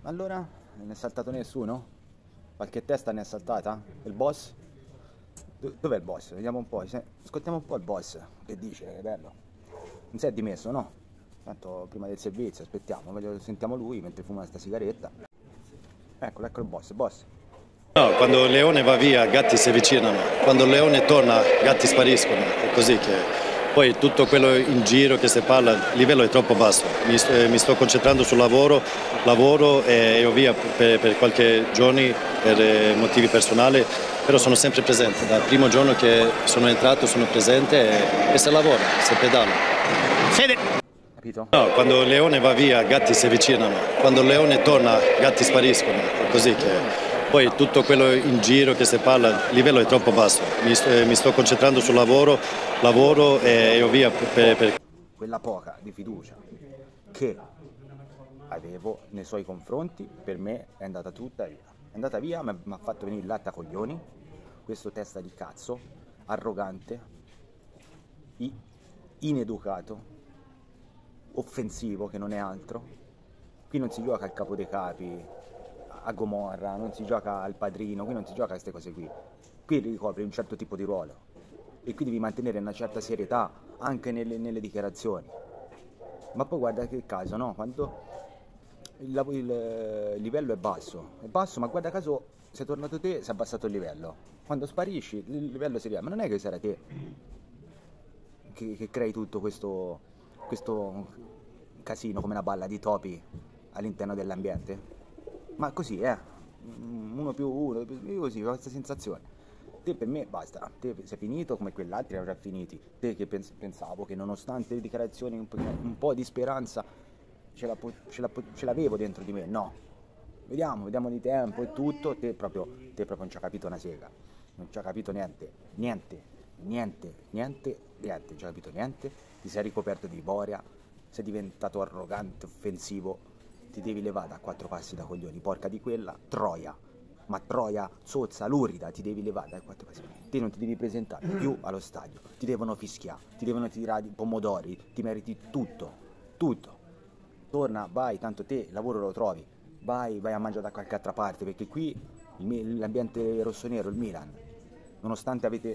Allora, non è saltato nessuno? Qualche testa ne è saltata? Il boss? Dov'è il boss? Vediamo un po', ascoltiamo un po' il boss. Che dice? Che bello. Non si è dimesso, no? Tanto prima del servizio, aspettiamo, sentiamo lui mentre fuma sta sigaretta. Eccolo, ecco il boss, boss. No, quando il leone va via, gatti si avvicinano. Quando il leone torna, gatti spariscono. È così che poi tutto quello in giro che si parla, il livello è troppo basso. Mi sto concentrando sul lavoro e io via per qualche giorni per motivi personali, però sono sempre presente. Dal primo giorno che sono entrato sono presente e si lavora, si pedala. Capito? No, quando il leone va via, gatti si avvicinano. Quando il leone torna, gatti spariscono. È così che poi tutto quello in giro che si parla, il livello è troppo basso. Mi sto concentrando sul lavoro e io via per... Quella poca di fiducia che avevo nei suoi confronti, per me è andata tutta via. È andata via, mi ha fatto venire il latte a coglioni, questo testa di cazzo, arrogante, ineducato, offensivo, che non è altro. Qui non si gioca al capo dei capi, a Gomorra, non si gioca al padrino, qui non si gioca a queste cose qui. Qui ricopri un certo tipo di ruolo e qui devi mantenere una certa serietà anche nelle dichiarazioni. Ma poi guarda che caso, no? Quando il livello è basso, ma guarda caso sei tornato te, si è abbassato il livello. Quando sparisci il livello si rialza, ma non è che sarà te che crei tutto questo casino come una balla di topi all'interno dell'ambiente? Ma così, uno più uno, così, ho questa sensazione. Te per me basta, te sei finito come quell'altro erano già finiti. Te che pensavo che nonostante le dichiarazioni un po' di speranza ce l'avevo dentro di me, no. Vediamo di tempo e tutto, te proprio non ci ha capito una sega. Non ci ha capito niente, non ci ha capito niente, ti sei ricoperto di iboria, sei diventato arrogante, offensivo. Ti devi levare da 4 passi da coglioni, porca di quella, troia, ma troia sozza, lurida, ti devi levare da 4 passi. Te non ti devi presentare più allo stadio, ti devono fischiare, ti devono tirare i pomodori, ti meriti tutto. Torna, vai, tanto te lavoro lo trovi, vai a mangiare da qualche altra parte, perché qui l'ambiente rossonero, il Milan, nonostante avete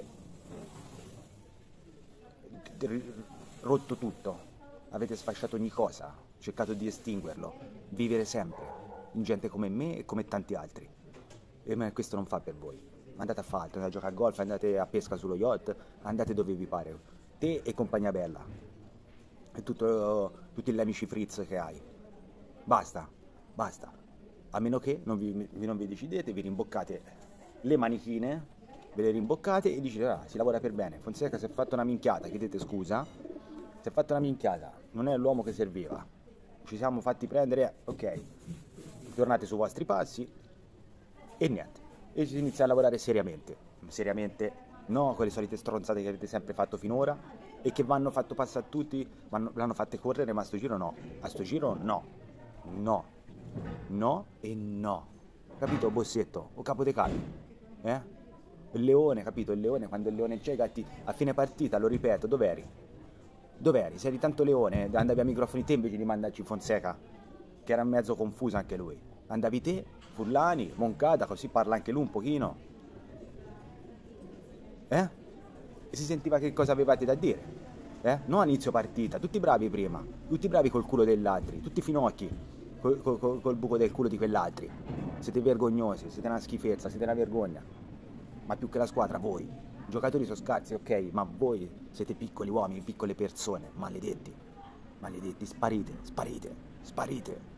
rotto tutto, avete sfasciato ogni cosa, cercato di estinguerlo, vivere sempre in gente come me e come tanti altri. E questo non fa per voi. Andate a fare altro, andate a giocare a golf, andate a pesca sullo yacht, andate dove vi pare. Te e compagnia bella. E tutti gli amici frizz che hai. Basta. A meno che non vi decidete, vi rimboccate le manichine, ve le rimboccate e dite, si lavora per bene. Fonseca si è fatto una minchiata, chiedete scusa. Si è fatta una minchiata, non è l'uomo che serviva. Ci siamo fatti prendere, ok, tornate sui vostri passi e niente, e si inizia a lavorare seriamente, no con le solite stronzate che avete sempre fatto finora e che vanno fatto passare a tutti, l'hanno fatte correre, ma a sto giro no, capito bossetto, o capo dei capi, il leone, capito, il leone, quando il leone c'è, i gatti, a fine partita, lo ripeto, dov'eri? Se eri tanto leone, andavi a microfoni te invece di mandarci Fonseca, che era mezzo confuso anche lui. Andavi te, Furlani, Moncada, così parla anche lui un pochino. E si sentiva che cosa avevate da dire. Non a inizio partita, tutti bravi prima, tutti bravi col culo dell'altri, tutti finocchi, col buco del culo di quell'altri. Siete vergognosi, siete una schifezza, siete una vergogna. Ma più che la squadra, voi. I giocatori sono scarsi, ok, ma voi siete piccoli uomini, piccole persone, maledetti, sparite.